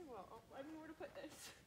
Well, I don't know where to put this.